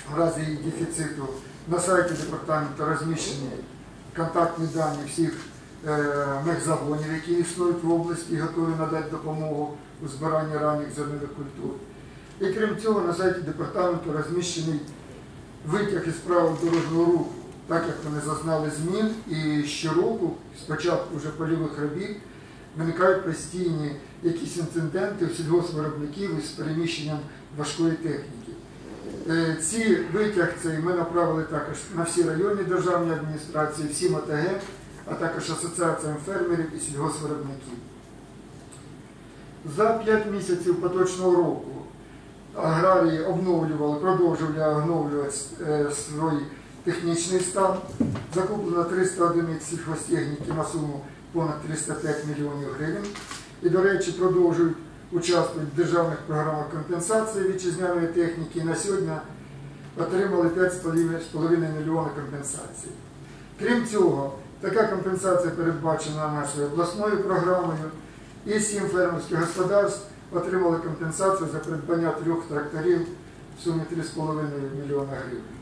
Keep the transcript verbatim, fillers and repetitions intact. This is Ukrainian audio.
в разі їх дефіциту. На сайті департаменту розміщені контактні дані всіх мехзагонів, які існують в області і готові надати допомогу у збиранні ранніх зернових культур. І крім цього, на сайті департаменту розміщений витяг із правил дорожнього руху, так як вони зазнали змін, і щороку, спочатку вже польових робіт, виникають постійні якісь інциденти у сільгоспвиробників із переміщенням важкої техніки. Ці витяг цей ми направили також на всі районні державні адміністрації, всім ОТГ, а також асоціаціям фермерів і сільгоспвиробників. За п'ять місяців поточного року аграрії обновлювали, продовжували обновлювати свій технічний стан. Закуплено триста одиниць сільхозтехніки на суму понад триста п'ять мільйонів гривень. І, до речі, продовжують участвувати в державних програмах компенсації вітчизняної техніки. І на сьогодні отримали п'ять з половиною мільйона компенсацій. Крім цього, така компенсація передбачена нашою обласною програмою. І сім фермерських господарств отримали компенсацію за придбання трьох тракторів в сумі три з половиною мільйона гривень.